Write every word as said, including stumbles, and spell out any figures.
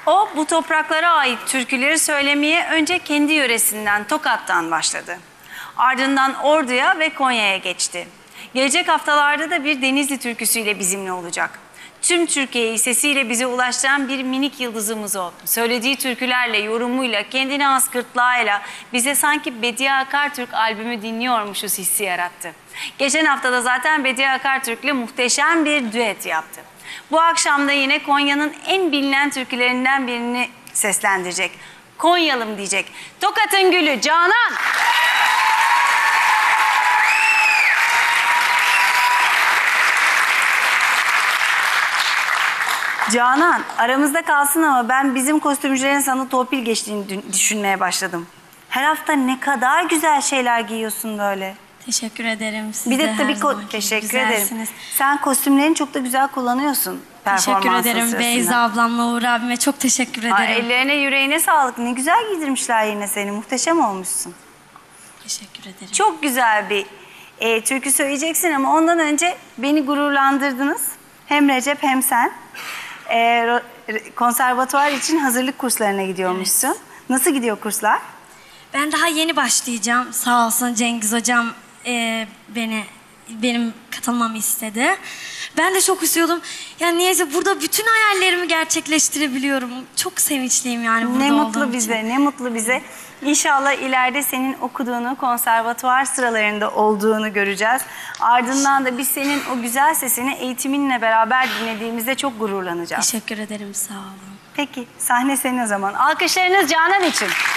O bu topraklara ait türküleri söylemeye önce kendi yöresinden, Tokat'tan başladı. Ardından Ordu'ya ve Konya'ya geçti. Gelecek haftalarda da bir Denizli türküsüyle bizimle olacak. Tüm Türkiye'yi sesiyle bize ulaştıran bir minik yıldızımız o. Söylediği türkülerle, yorumuyla, kendine has gırtlağıyla bize sanki Bediye Akartürk albümü dinliyormuşuz hissi yarattı. Geçen haftada zaten Bediye Akartürk'le muhteşem bir düet yaptı. Bu akşam da yine Konya'nın en bilinen türkülerinden birini seslendirecek. Konyalım diyecek. Tokat'ın gülü Canan. Canan, aramızda kalsın ama ben bizim kostümcülerin sana torpil geçtiğini düşünmeye başladım. Her hafta ne kadar güzel şeyler giyiyorsun böyle. Teşekkür ederim. Siz bir de, de tabii her zamanki teşekkür güzelsiniz. ederim. Sen kostümlerini çok da güzel kullanıyorsun. Teşekkür ederim Beyza ablamla Uğur abime çok teşekkür ederim. Aa, ellerine yüreğine sağlık. Ne güzel giydirmişler yine seni. Muhteşem olmuşsun. Teşekkür ederim. Çok güzel bir e, türkü söyleyeceksin ama ondan önce beni gururlandırdınız. Hem Recep hem sen. E, konservatuvar için hazırlık kurslarına gidiyormuşsun. Evet. Nasıl gidiyor kurslar? Ben daha yeni başlayacağım. Sağ olsun Cengiz hocam e, beni benim katılmamı istedi. Ben de çok istiyordum. Yani niyeyse burada bütün hayallerimi gerçekleştirebiliyorum. Çok sevinçliyim yani burada ne mutlu olduğum bize, için. ne mutlu bize. İnşallah ileride senin okuduğunu, konservatuvar sıralarında olduğunu göreceğiz. Ardından da biz senin o güzel sesini eğitiminle beraber dinlediğimizde çok gururlanacağız. Teşekkür ederim, sağ olun. Peki, sahne senin o zaman. Alkışlarınız Canan için.